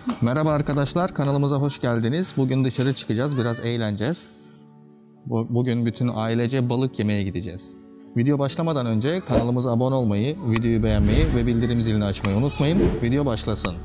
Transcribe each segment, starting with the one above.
Merhaba arkadaşlar, kanalımıza hoş geldiniz. Bugün dışarı çıkacağız, biraz eğleneceğiz. Bugün bütün ailece balık yemeye gideceğiz. Video başlamadan önce kanalımıza abone olmayı, videoyu beğenmeyi ve bildirim zilini açmayı unutmayın. Video başlasın.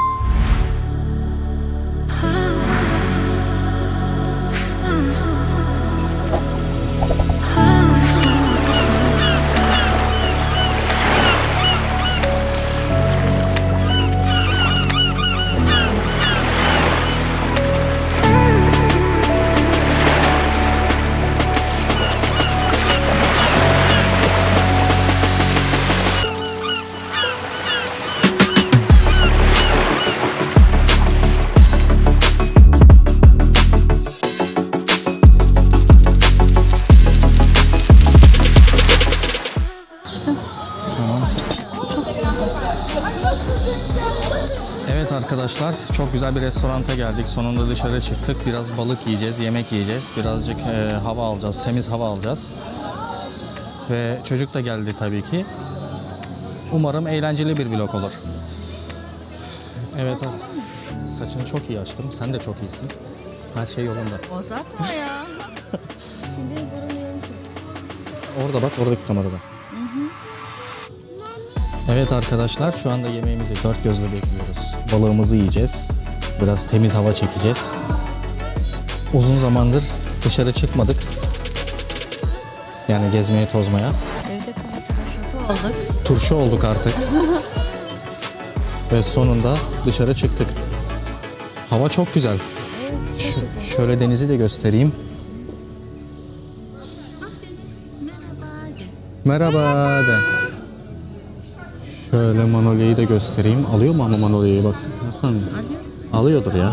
Evet arkadaşlar, çok güzel bir restoranta geldik. Sonunda dışarı çıktık. Biraz balık yiyeceğiz, yemek yiyeceğiz. Birazcık hava alacağız, temiz hava alacağız. Ve çocuk da geldi tabii ki. Umarım eğlenceli bir vlog olur. Evet, saçın çok iyi aşkım. Sen de çok iyisin. Her şey yolunda. O zaten ya. Bir de görünüyorum ki. Orada bak, oradaki kamerada. Evet arkadaşlar, şu anda yemeğimizi dört gözle bekliyoruz. Balığımızı yiyeceğiz. Biraz temiz hava çekeceğiz. Uzun zamandır dışarı çıkmadık. Yani gezmeye, tozmaya. Evde konuşup olduk. Turşu olduk artık. Ve sonunda dışarı çıktık. Hava çok güzel. Evet, çok güzel. Şöyle denizi de göstereyim. Bak Deniz, merhaba. Merhaba de. Şöyle Manolya'yı da göstereyim. Alıyor mu ama Manolya'yı bak. Nasıl? Alıyor. Alıyordur ya.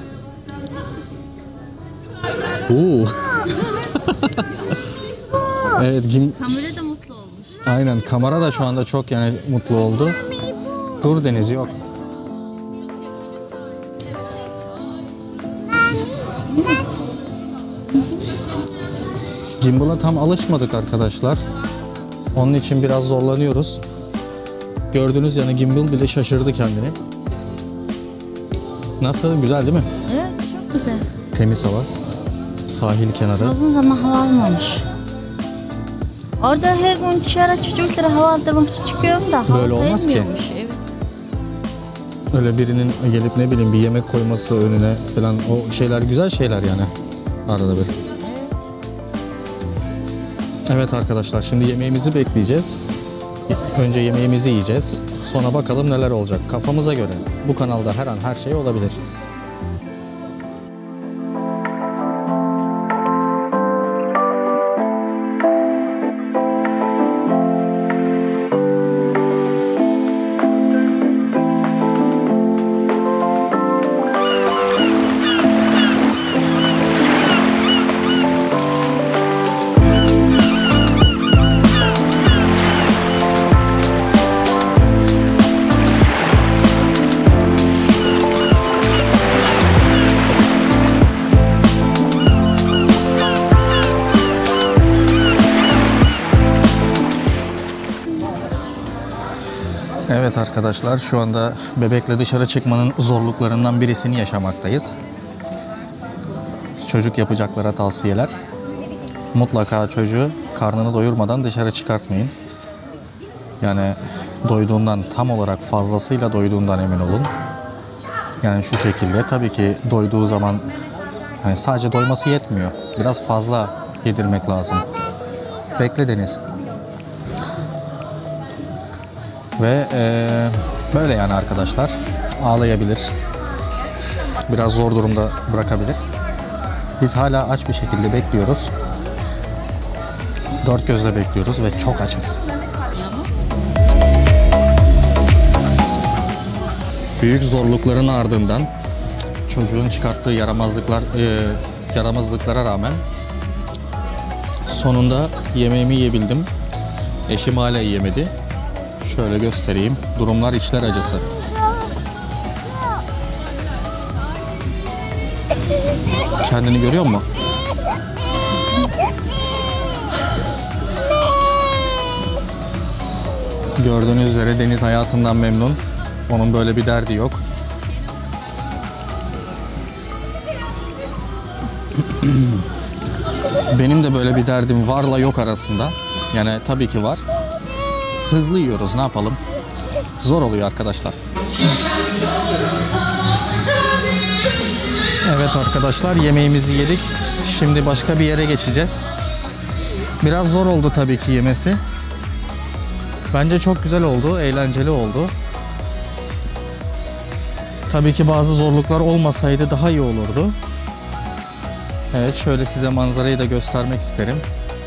Oo. Evet, Kamera da mutlu olmuş. aynen, kamera da şu anda çok yani mutlu oldu. Dur Deniz, yok. Gimbal'a tam alışmadık arkadaşlar. Onun için biraz zorlanıyoruz. Gördünüz yani, gimbal bile şaşırdı kendini. Nasıl? Güzel değil mi? Evet, çok güzel. Temiz hava. Sahil kenarı. Uzun zaman hava almamış. Orada her gün dışarı çocuklara hava aldırmak için çıkıyorum da hava Böyle olmaz ki. sayılmıyormuş. Evet. Öyle birinin gelip ne bileyim bir yemek koyması önüne falan, o şeyler güzel şeyler yani. Arada bir. Evet arkadaşlar, şimdi yemeğimizi bekleyeceğiz. Önce yemeğimizi yiyeceğiz. Sonra bakalım neler olacak. Kafamıza göre. Bu kanalda her an her şey olabilir. Evet arkadaşlar, şu anda bebekle dışarı çıkmanın zorluklarından birisini yaşamaktayız. Çocuk yapacaklara tavsiyeler. Mutlaka çocuğu karnını doyurmadan dışarı çıkartmayın. Yani doyduğundan, tam olarak fazlasıyla doyduğundan emin olun. Yani şu şekilde, tabii ki doyduğu zaman yani sadece doyması yetmiyor. Biraz fazla yedirmek lazım. Bekle Deniz. Ve böyle yani arkadaşlar, ağlayabilir, biraz zor durumda bırakabilir. Biz hala aç bir şekilde bekliyoruz. Dört gözle bekliyoruz ve çok açız. Büyük zorlukların ardından çocuğun çıkarttığı yaramazlıklara rağmen sonunda yemeğimi yiyebildim. Eşim hala yiyemedi. Şöyle göstereyim. Durumlar içler acısı. Kendini görüyor musun? Gördüğünüz üzere Deniz hayatından memnun. Onun böyle bir derdi yok. Benim de böyle bir derdim varla yok arasında. Yani tabii ki var. Hızlı yiyoruz, ne yapalım? Zor oluyor arkadaşlar. Evet arkadaşlar, yemeğimizi yedik. Şimdi başka bir yere geçeceğiz. Biraz zor oldu tabii ki yemesi. Bence çok güzel oldu, eğlenceli oldu. Tabii ki bazı zorluklar olmasaydı daha iyi olurdu. Evet, şöyle size manzarayı da göstermek isterim.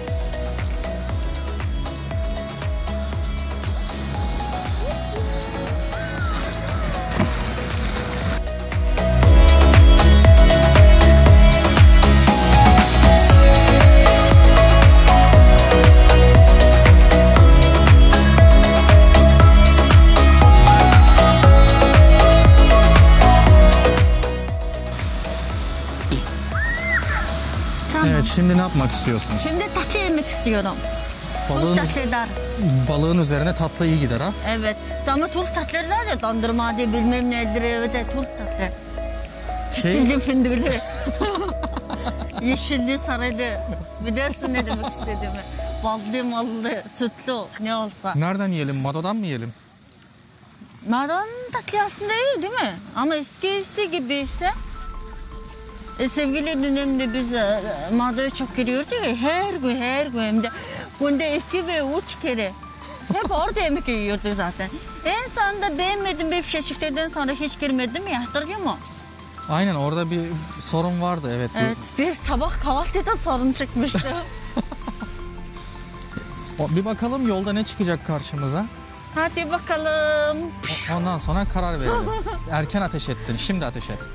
Evet, şimdi ne yapmak istiyorsun? Şimdi tatlı yemek istiyorum. Balığın, Turp tatlılar. balığın üzerine tatlı iyi gider ha? Evet. Ama turp tatlıları var ya, dondurma diye bilmem nedir, evet turp tatlı. Stilli fındıklı. Yeşilli, sarılı. Bilirsin ne demek istediğimi. Ballı, mallı, sütlü, ne olsa. Nereden yiyelim? Mado'dan mı yiyelim? Madan tatlı aslında iyi değil mi? Ama eskisi gibi ise sevgili dönemde biz Mado'ya çok giriyorduk ya, her gün hem de günde 2 ve 3 kere. Hep orada yemek yiyorduk zaten. En sonunda beğenmedim bir şey çıktıktan sonra hiç girmedim ya, hatırlıyor musun? Aynen, orada bir sorun vardı, evet. Evet, bir sabah kahvaltıda sorun çıkmıştı. Bir bakalım yolda ne çıkacak karşımıza. Hadi bakalım. Ondan sonra karar verelim. Erken ateş ettin, şimdi ateş et.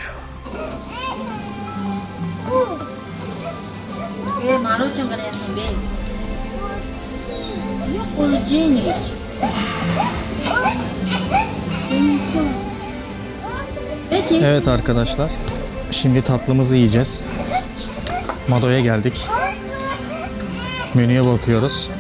Evet arkadaşlar, şimdi tatlımızı yiyeceğiz. Mado'ya geldik. Menüye bakıyoruz.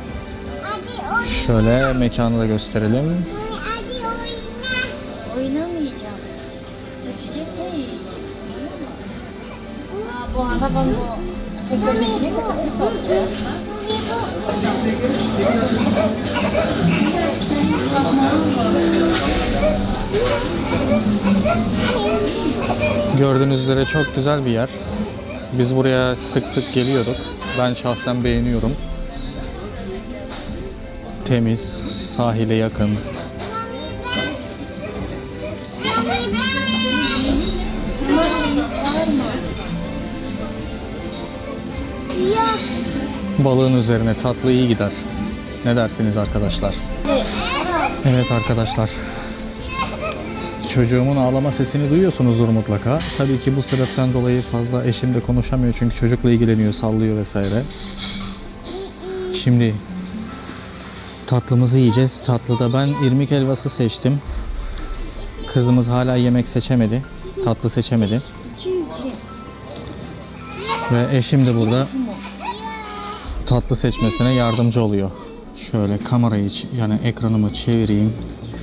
Şöyle mekanı da gösterelim. Oynamayacağım. Seçeceksen yiyeceksin, değil mi? Bu arabanın bu köpeğine kadar soruyorsun. Gördüğünüz üzere çok güzel bir yer. Biz buraya sık sık geliyorduk. Ben şahsen beğeniyorum. Temiz, sahile yakın. Balığın üzerine tatlı iyi gider. Ne dersiniz arkadaşlar? Evet arkadaşlar. Çocuğumun ağlama sesini duyuyorsunuzdur mutlaka. Tabii ki bu sebepten dolayı fazla eşim de konuşamıyor çünkü çocukla ilgileniyor, sallıyor vesaire. Şimdi tatlımızı yiyeceğiz. Tatlıda ben irmik helvası seçtim. Kızımız hala yemek seçemedi. Tatlı seçemedi. Ve eşim de burada tatlı seçmesine yardımcı oluyor. Şöyle kamerayı, yani ekranımı çevireyim.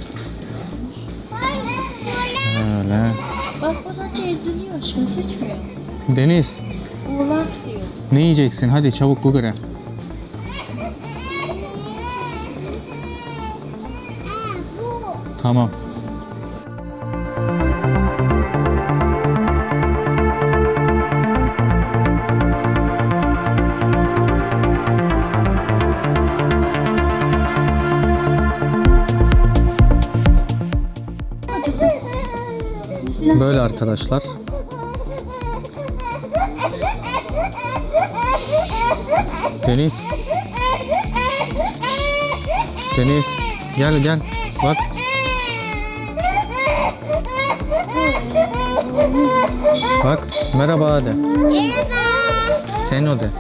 Şöyle. Bak o sadece eziliyor, şimdi seçmiyor. Deniz, Oğlak diyor. ne yiyeceksin? Hadi çabuk Google'e. Tamam. Böyle arkadaşlar. Deniz. Deniz. Gel gel. Bak. Bak. Merhaba de. Merhaba. Sen o de.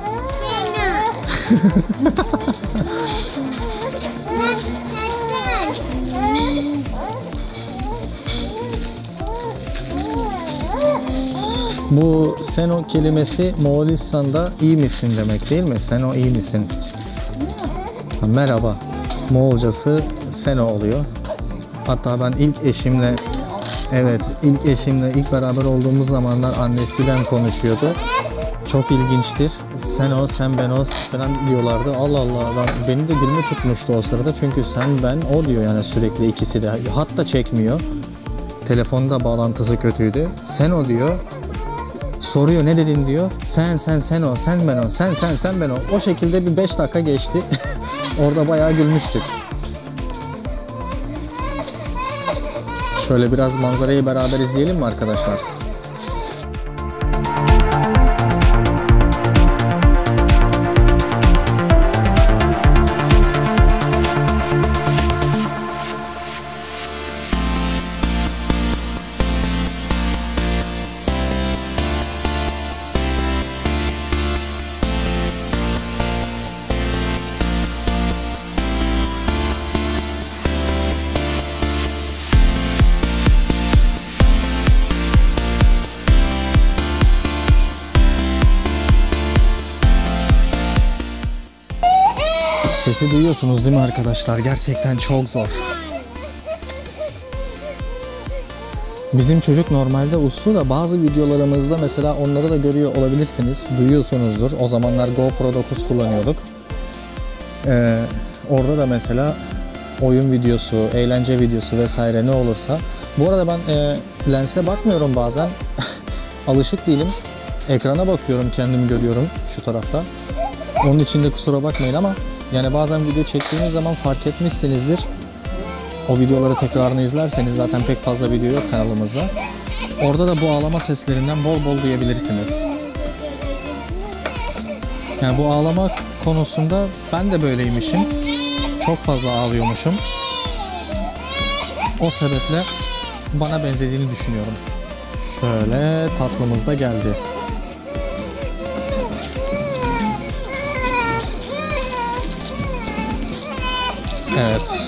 Bu seno kelimesi Moğolistan'da iyi misin demek değil mi? Seno iyi misin? Merhaba. Moğolcası seno oluyor. Hatta ben ilk eşimle Evet, ilk eşimle ilk beraber olduğumuz zamanlar annesiyle konuşuyordu. Çok ilginçtir. Sen o, sen ben o falan diyorlardı. Allah Allah, beni de gülme tutmuştu o sırada. Çünkü sen ben o diyor yani sürekli ikisi de. Hatta çekmiyor. Telefonda bağlantısı kötüydü. Sen o diyor. Soruyor ne dedin diyor. Sen o, sen ben o, sen ben o. O şekilde bir 5 dakika geçti. Orada bayağı gülmüştük. Şöyle biraz manzarayı beraber izleyelim mi arkadaşlar? Sesi duyuyorsunuz değil mi arkadaşlar? Gerçekten çok zor. Bizim çocuk normalde uslu da bazı videolarımızda mesela onları da görüyor olabilirsiniz. Duyuyorsunuzdur. O zamanlar GoPro 9 kullanıyorduk. Orada da mesela oyun videosu, eğlence videosu vesaire ne olursa. Bu arada ben lense bakmıyorum bazen. Alışık değilim. Ekrana bakıyorum, kendimi görüyorum şu tarafta. Onun için de kusura bakmayın ama yani bazen video çektiğimiz zaman fark etmişsinizdir. O videoları tekrarını izlerseniz zaten pek fazla video yok kanalımızda. Orada da bu ağlama seslerinden bol bol duyabilirsiniz. Yani bu ağlama konusunda ben de böyleymişim. Çok fazla ağlıyormuşum. O sebeple bana benzediğini düşünüyorum. Şöyle tatlımız da geldi. Evet.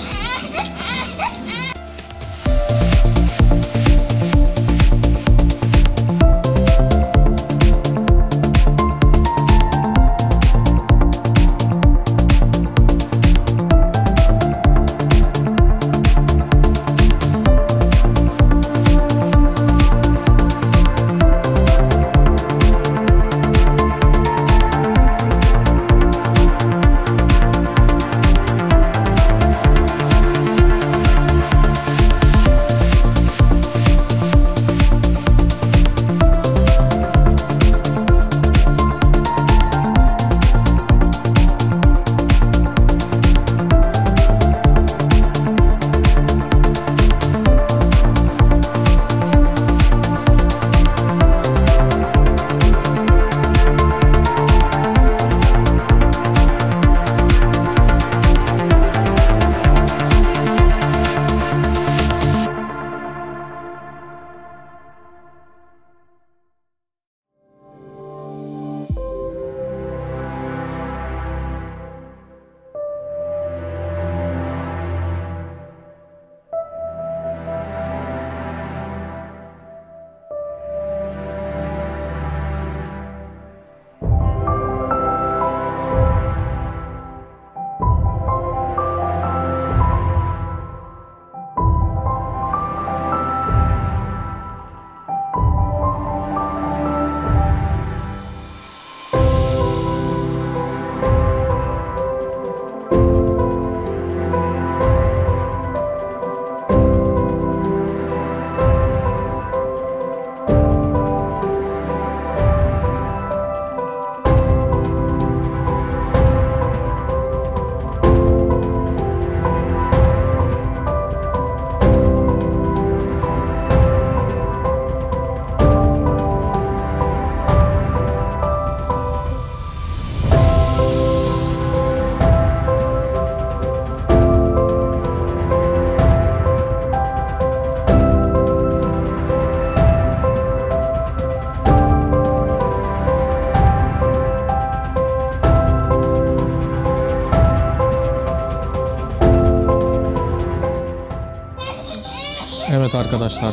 Evet arkadaşlar.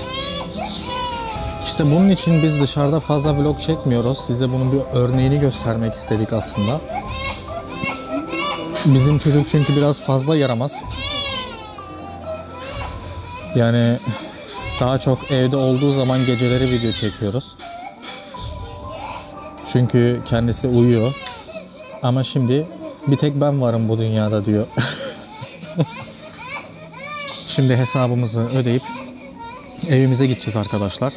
İşte bunun için biz dışarıda fazla vlog çekmiyoruz. Size bunun bir örneğini göstermek istedik aslında. Bizim çocuk çünkü biraz fazla yaramaz. Yani Daha çok evde olduğu zaman geceleri video çekiyoruz. Çünkü kendisi uyuyor. Ama şimdi bir tek ben varım bu dünyada diyor. Şimdi hesabımızı ödeyip evimize gideceğiz arkadaşlar.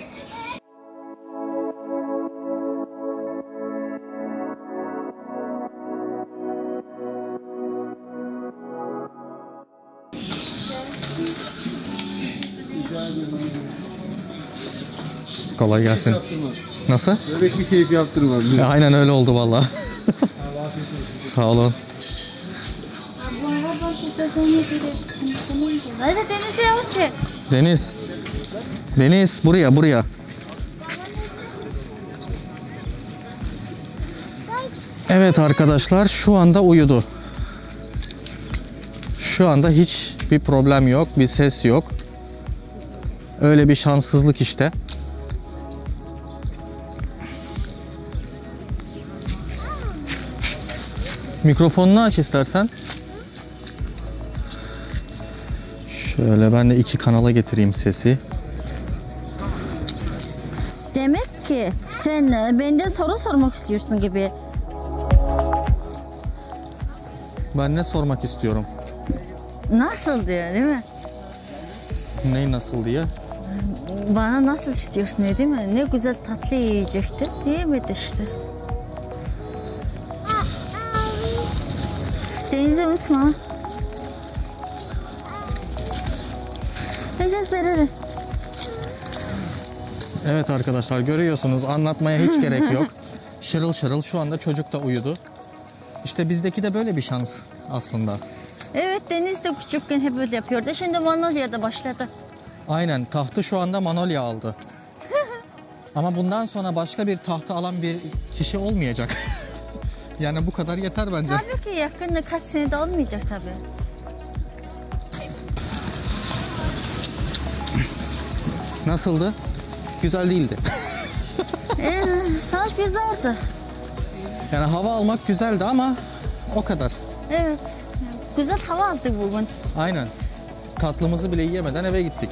Kolay gelsin. Nasıl? Börek bir keyif yaptırmam. Aynen öyle oldu vallahi. Sağ olun. Hadi denize yavaşça. Deniz. Deniz buraya. Evet arkadaşlar şu anda uyudu. Şu anda hiç bir problem yok, bir ses yok. Öyle bir şanssızlık işte. Mikrofonunu aç istersen. Şöyle ben de 2 kanala getireyim sesi. Demek ki sen benden soru sormak istiyorsun gibi. Ben ne sormak istiyorum? Nasıl diyor değil mi? Ney nasıl diye? Bana nasıl istiyorsun değil mi? Ne güzel tatlı yiyecekti. Yiyemedi işte. Denizi unutma. Necez bereri. Evet arkadaşlar görüyorsunuz anlatmaya hiç gerek yok. Şırıl şırıl şu anda çocuk da uyudu. İşte bizdeki de böyle bir şans aslında. Evet Deniz de küçükken hep öyle yapıyordu. Şimdi Manolya'da başladı. Aynen tahtı şu anda Manolya aldı. Ama bundan sonra başka bir tahtı alan bir kişi olmayacak. Yani bu kadar yeter bence. Tabii ki yakında kaç senede olmayacak tabii. Nasıldı? Güzel değildi. Saç bizardı. Yani hava almak güzeldi ama o kadar. Evet. Güzel hava aldık bugün. Aynen. Tatlımızı bile yiyemeden eve gittik.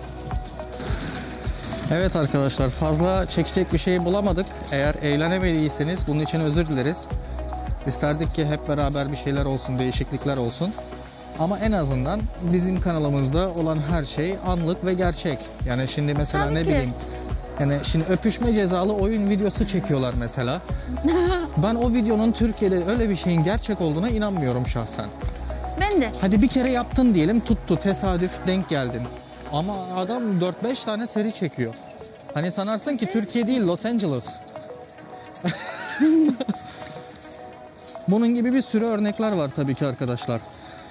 Evet arkadaşlar fazla çekecek bir şey bulamadık. Eğer eğlenemediyseniz bunun için özür dileriz. İsterdik ki hep beraber bir şeyler olsun, değişiklikler olsun. Ama en azından bizim kanalımızda olan her şey anlık ve gerçek. Yani şimdi mesela Tabii ne ki. bileyim. Yani şimdi öpüşme cezalı oyun videosu çekiyorlar mesela. Ben o videonun Türkiye'de öyle bir şeyin gerçek olduğuna inanmıyorum şahsen. Ben de. Hadi bir kere yaptın diyelim, tuttu, tesadüf denk geldin. Ama adam 4-5 tane seri çekiyor. Hani sanarsın ki Türkiye değil, Los Angeles. Bunun gibi bir sürü örnekler var tabii ki arkadaşlar.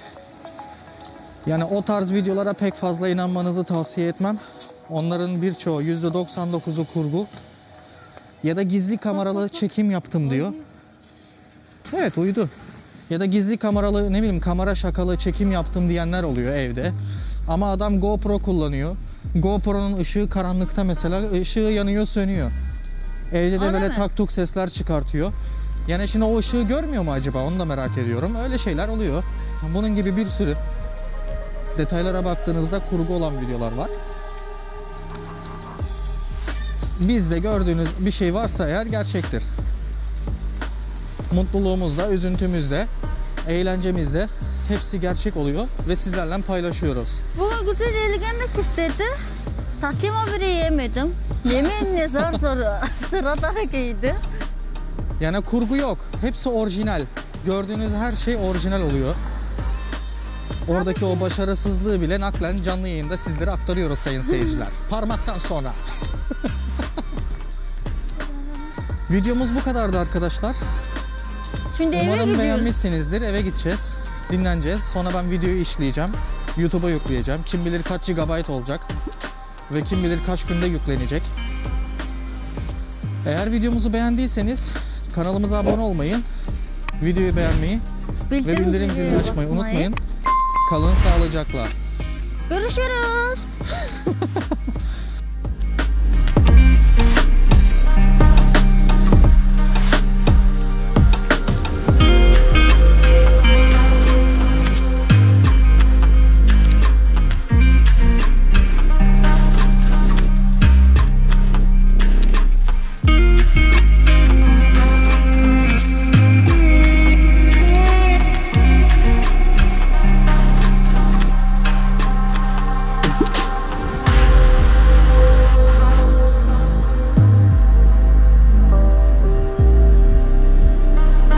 Yani o tarz videolara pek fazla inanmanızı tavsiye etmem. Onların birçoğu %99'u kurgu. Ya da gizli kameralı çekim yaptım diyor. Evet uyudu. Ya da gizli kameralı ne bileyim kamera şakalı çekim yaptım diyenler oluyor evde. Ama adam GoPro kullanıyor. GoPro'nun ışığı karanlıkta mesela ışığı yanıyor sönüyor. Evde de Öyle böyle mi? tak tuk sesler çıkartıyor. Yani şimdi o ışığı görmüyor mu acaba onu da merak ediyorum. Öyle şeyler oluyor. Bunun gibi bir sürü detaylara baktığınızda kurgu olan videolar var. Bizde gördüğünüz bir şey varsa eğer gerçektir. Mutluluğumuzda, üzüntümüzde, eğlencemizde hepsi gerçek oluyor ve sizlerle paylaşıyoruz. Bugün güzel ilgilenmek istedi. Takım haberi yemedim. Yemeğin zor sıradan giydi. Yani kurgu yok. Hepsi orijinal. Gördüğünüz her şey orijinal oluyor. Oradaki o başarısızlığı bile naklen canlı yayında sizlere aktarıyoruz sayın seyirciler. Parmaktan sonra. Videomuz bu kadardı arkadaşlar. Şimdi eve Umarım gidiyoruz. beğenmişsinizdir. Eve gideceğiz. Dinleneceğiz. Sonra ben videoyu işleyeceğim. YouTube'a yükleyeceğim. Kim bilir kaç GB olacak. Ve kim bilir kaç günde yüklenecek. Eğer videomuzu beğendiyseniz kanalımıza abone olmayı, videoyu beğenmeyi ve bildirim zilini açmayı unutmayın. Kalın sağlıcakla. Görüşürüz.